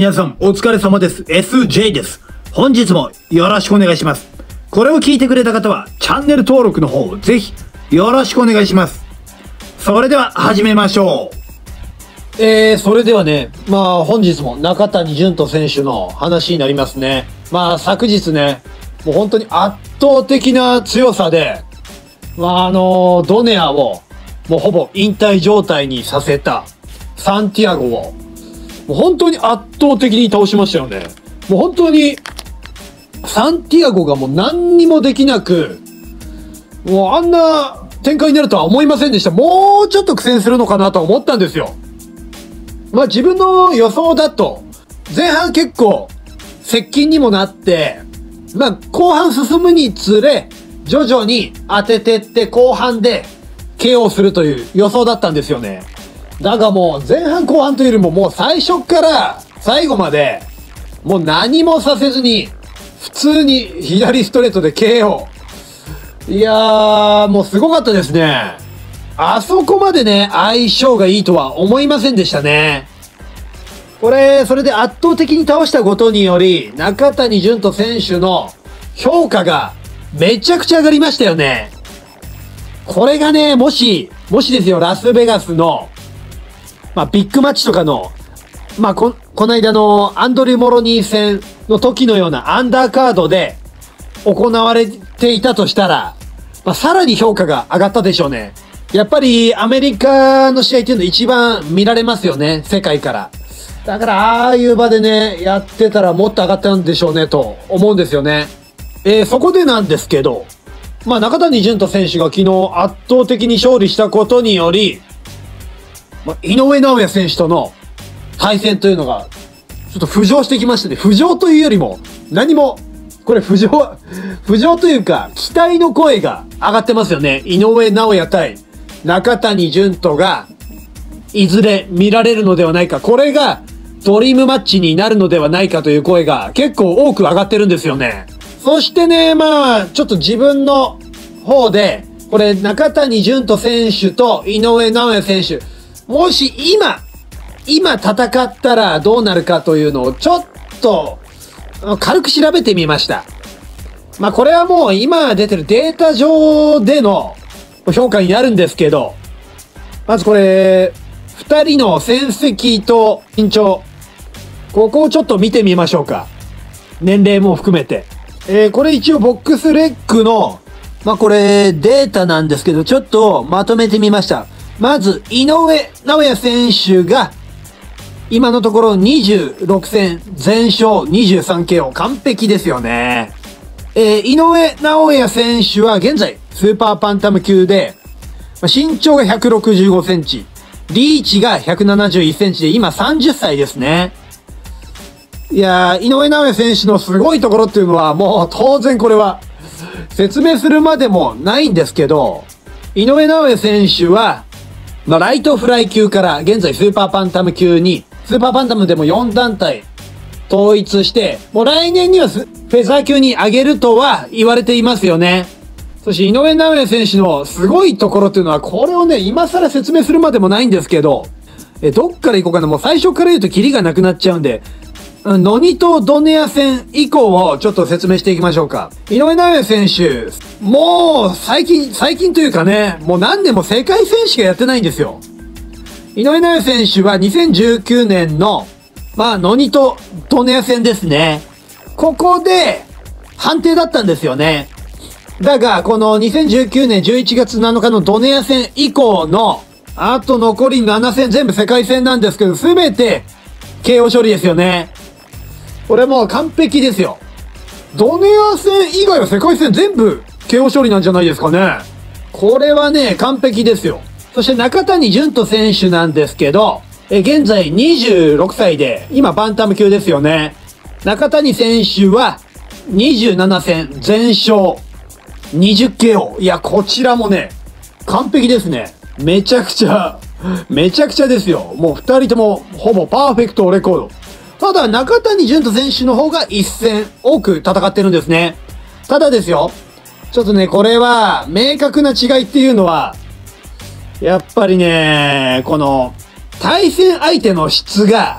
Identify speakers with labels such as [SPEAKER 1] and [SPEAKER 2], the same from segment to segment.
[SPEAKER 1] 皆さんお疲れ様です。SJ です。本日もよろしくお願いします。これを聞いてくれた方はチャンネル登録の方をぜひよろしくお願いします。それでは始めましょう。
[SPEAKER 2] それではね、本日も中谷潤人選手の話になりますね。昨日ね、もう本当に圧倒的な強さで、ドネアをもうほぼ引退状態にさせたサンティアゴを、もう本当に圧倒的に倒しましたよね。もう本当に、サンティアゴがもう何にもできなく、もうあんな展開になるとは思いませんでした。もうちょっと苦戦するのかなと思ったんですよ。自分の予想だと、前半結構接近にもなって、後半進むにつれ、徐々に当ててって後半で KO するという予想だったんですよね。だがもう前半後半というよりももう最初から最後までもう何もさせずに普通に左ストレートで KO。いやーもうすごかったですね。あそこまでね相性がいいとは思いませんでしたね。それで圧倒的に倒したことにより中谷潤人選手の評価がめちゃくちゃ上がりましたよね。これがね、もしですよ、ラスベガスのビッグマッチとかの、この間のアンドリュー・モロニー戦の時のようなアンダーカードで行われていたとしたら、さらに評価が上がったでしょうね。やっぱりアメリカの試合っていうの一番見られますよね、世界から。だからああいう場でね、やってたらもっと上がったんでしょうね、と思うんですよね。そこでなんですけど、中谷潤人選手が昨日圧倒的に勝利したことにより、井上尚弥選手との対戦というのが、ちょっと浮上してきましたね。浮上というよりも、何も、これ浮上というか、期待の声が上がってますよね。井上尚弥対中谷潤人が、いずれ見られるのではないか。これが、ドリームマッチになるのではないかという声が結構多く上がってるんですよね。そしてね、ちょっと自分の方で、これ中谷潤人選手と井上尚弥選手、もし今戦ったらどうなるかというのをちょっと軽く調べてみました。これはもう今出てるデータ上での評価になるんですけど、まずこれ、二人の戦績と身長、ここをちょっと見てみましょうか。年齢も含めて。これ一応ボックスレックの、これデータなんですけど、ちょっとまとめてみました。まず、井上尚弥選手が、今のところ26戦全勝 23KO 完璧ですよね。井上尚弥選手は現在スーパーパンタム級で、身長が165センチ、リーチが171センチで今30歳ですね。いやー、井上尚弥選手のすごいところっていうのはもう当然これは説明するまでもないんですけど、井上尚弥選手は、ライトフライ級から現在スーパーパンタム級に、スーパーパンタムでも4団体統一して、もう来年にはフェザー級に上げるとは言われていますよね。そして井上尚弥選手のすごいところっていうのは、これをね、今更説明するまでもないんですけど、どっから行こうかな。もう最初から言うとキリがなくなっちゃうんで、ノニとドネア戦以降をちょっと説明していきましょうか。井上尚弥選手、もう最近というかね、もう何年も世界選手がやってないんですよ。井上尚弥選手は2019年の、ノニとドネア戦ですね。ここで判定だったんですよね。だが、この2019年11月7日のドネア戦以降の、あと残り7戦全部世界戦なんですけど、すべて KO 処理ですよね。これもう完璧ですよ。ドネア戦以外は世界戦全部 KO 処理なんじゃないですかね。これはね、完璧ですよ。そして中谷潤人選手なんですけど、現在26歳で、今バンタム級ですよね。中谷選手は27戦全勝 20KO。いや、こちらもね、完璧ですね。めちゃくちゃですよ。もう二人ともほぼパーフェクトレコード。ただ中谷潤人選手の方が一戦多く戦ってるんですね。ただですよ、ちょっとね、これは明確な違いっていうのは、やっぱりね、この対戦相手の質が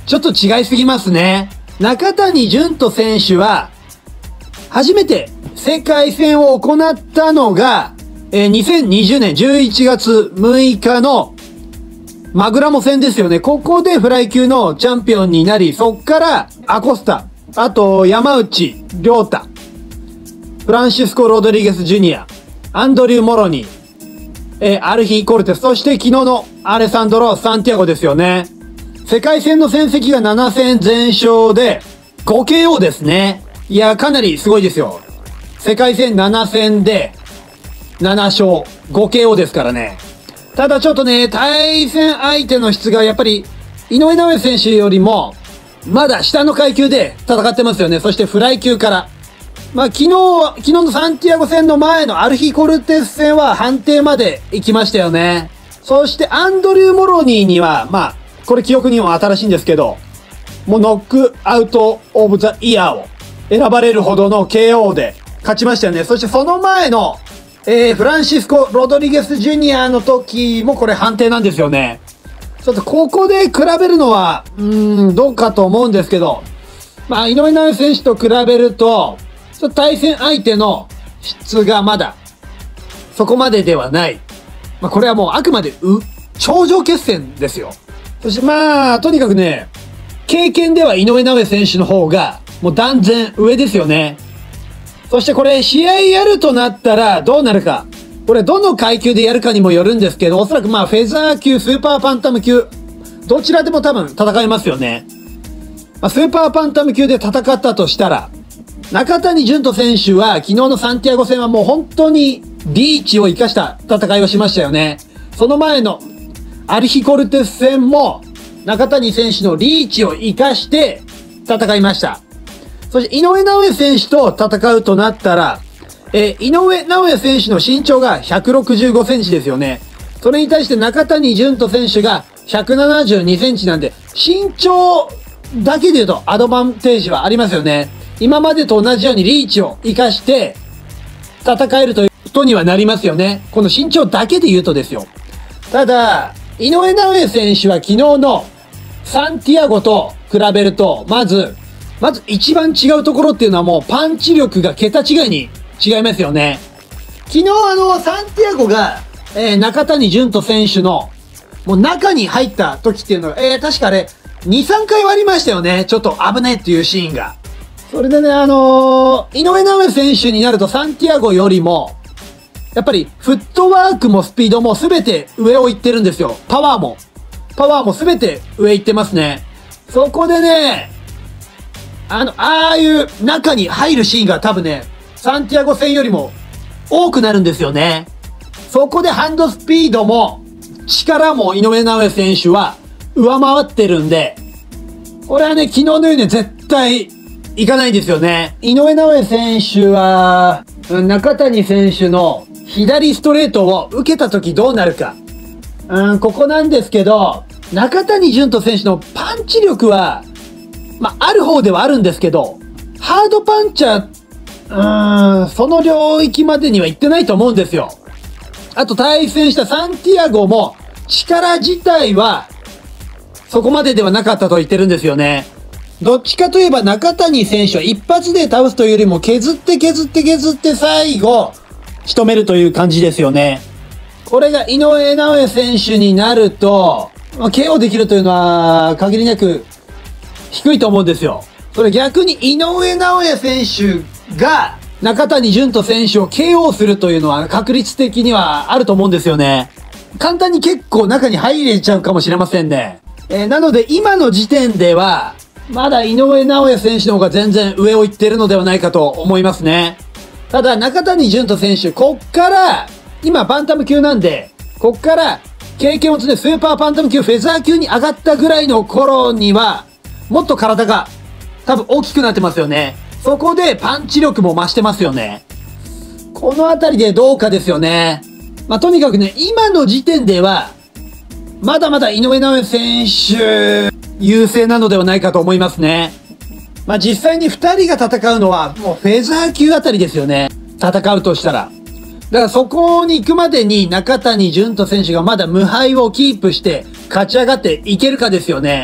[SPEAKER 2] ちょっと違いすぎますね。中谷潤人選手は、初めて世界戦を行ったのが、2020年11月6日のマグラモ戦ですよね。ここでフライ級のチャンピオンになり、そっからアコスタ、あと山内亮太、フランシスコ・ロドリゲス・ジュニア、アンドリュー・モロニー、アルヒー・コルテス、そして昨日のアレサンドロ・サンティアゴですよね。世界戦の戦績が7戦全勝で、5KO ですね。いや、かなりすごいですよ。世界戦7戦で、7勝、5KO ですからね。ただちょっとね、対戦相手の質がやっぱり、井上尚弥選手よりも、まだ下の階級で戦ってますよね。そしてフライ級から。まあ昨日のサンティアゴ戦の前のアルヒ・コルテス戦は判定まで行きましたよね。そしてアンドリュー・モロニーには、まあ、これ記憶にも新しいんですけど、もうノックアウト・オブ・ザ・イヤーを選ばれるほどの KO で勝ちましたよね。そしてその前の、フランシスコ・ロドリゲス・ジュニアの時もこれ判定なんですよね。ちょっとここで比べるのは、どうかと思うんですけど、まあ、井上尚弥選手と比べると、ちょっと対戦相手の質がまだ、そこまでではない。まあ、これはもうあくまで、頂上決戦ですよ。そしてまあ、とにかくね、経験では井上尚弥選手の方が、もう断然上ですよね。そしてこれ、試合やるとなったらどうなるか。これ、どの階級でやるかにもよるんですけど、おそらくまあ、フェザー級、スーパーパンタム級、どちらでも多分戦えますよね。まあ、スーパーパンタム級で戦ったとしたら、中谷潤人選手は昨日のサンティアゴ戦はもう本当にリーチを生かした戦いをしましたよね。その前のアルヒコルテス戦も中谷選手のリーチを生かして戦いました。そして井上尚弥選手と戦うとなったら、井上尚弥選手の身長が165センチですよね。それに対して中谷潤人選手が172センチなんで、身長だけで言うとアドバンテージはありますよね。今までと同じようにリーチを活かして戦えるということにはなりますよね。この身長だけで言うとですよ。ただ、井上尚弥選手は昨日のサンティアゴと比べると、まず一番違うところっていうのはもうパンチ力が桁違いに違いますよね。昨日サンティアゴが、中谷潤人選手のもう中に入った時っていうのが、確かあれ、2、3回割りましたよね。ちょっと危ねえっていうシーンが。それでね、井上尚弥選手になるとサンティアゴよりも、やっぱりフットワークもスピードも全て上を行ってるんですよ。パワーも全て上行ってますね。そこでね、ああいう中に入るシーンが多分ね、サンティアゴ戦よりも多くなるんですよね。そこでハンドスピードも力も井上尚弥選手は上回ってるんで、これはね、昨日のように絶対いかないんですよね。井上尚弥選手は、中谷選手の左ストレートを受けた時どうなるか。ここなんですけど、中谷潤人選手のパンチ力は、まあ、ある方ではあるんですけど、ハードパンチャー、その領域までには行ってないと思うんですよ。あと対戦したサンティアゴも、力自体は、そこまでではなかったと言ってるんですよね。どっちかといえば中谷選手は一発で倒すというよりも削って最後仕留めるという感じですよね。これが井上尚弥選手になると、KO できるというのは限りなく低いと思うんですよ。それ逆に井上尚弥選手が中谷潤人選手を KO するというのは確率的にはあると思うんですよね。簡単に結構中に入れちゃうかもしれませんね。なので今の時点ではまだ井上尚弥選手の方が全然上を行ってるのではないかと思いますね。ただ中谷潤人選手、こっから、今バンタム級なんで、こっから経験を積んでスーパーパンタム級、フェザー級に上がったぐらいの頃には、もっと体が多分大きくなってますよね。そこでパンチ力も増してますよね。このあたりでどうかですよね。まあ、とにかくね、今の時点では、まだまだ井上尚弥選手、優勢なのではないかと思いますね。まあ、実際に2人が戦うのはもうフェザー級あたりですよね。戦うとしたら。だからそこに行くまでに中谷潤人選手がまだ無敗をキープして勝ち上がっていけるかですよね。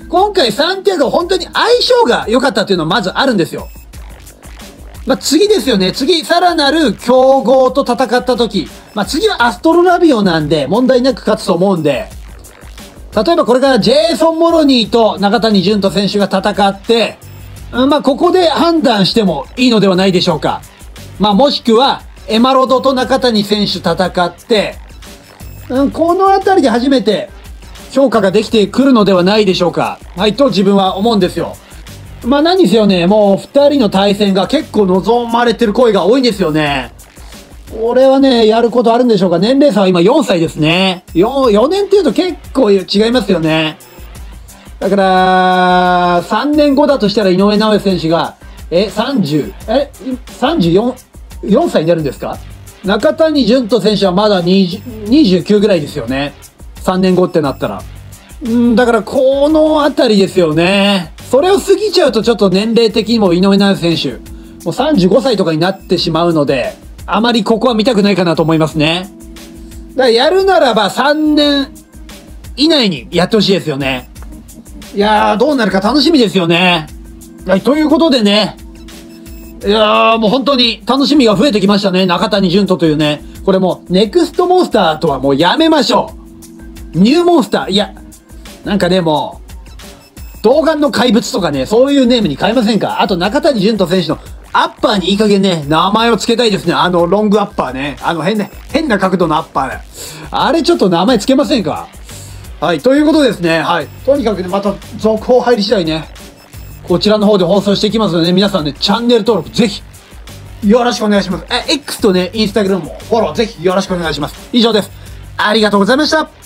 [SPEAKER 2] 今回サンティアゴ本当に相性が良かったっていうのはまずあるんですよ。まあ、次ですよね。次、さらなる強豪と戦った時。まあ、次はアストロラビオなんで、問題なく勝つと思うんで、例えばこれからジェイソン・モロニーと中谷潤人選手が戦って、まあ、ここで判断してもいいのではないでしょうか。まあ、もしくは、エマロドと中谷選手戦って、このあたりで初めて評価ができてくるのではないでしょうか。はい、と自分は思うんですよ。まあ何にせよね、もう二人の対戦が結構望まれてる声が多いんですよね。これはね、やることあるんでしょうか。年齢差は今4歳ですね。4年っていうと結構違いますよね。だから、3年後だとしたら井上尚弥選手が、34歳になるんですか？中谷潤人選手はまだ29ぐらいですよね。3年後ってなったら。だからこのあたりですよね。それを過ぎちゃうとちょっと年齢的にも井上尚弥選手、もう35歳とかになってしまうので、あまりここは見たくないかなと思いますね。だからやるならば3年以内にやってほしいですよね。いやー、どうなるか楽しみですよね。はい、ということでね。いやー、もう本当に楽しみが増えてきましたね。中谷潤人というね。これもう、ネクストモンスターとはもうやめましょう。ニューモンスター。いや、なんかね、もう、童顔の怪物とかね、そういうネームに変えませんか？あと中谷潤人選手のアッパーにいい加減ね、名前を付けたいですね。ロングアッパーね。変な角度のアッパー。あれちょっと名前付けませんか？はい、ということですね。はい。とにかくね、また続報入り次第ね、こちらの方で放送していきますので、皆さんね、チャンネル登録ぜひ、よろしくお願いします。X とね、インスタグラムもフォローぜひよろしくお願いします。以上です。ありがとうございました。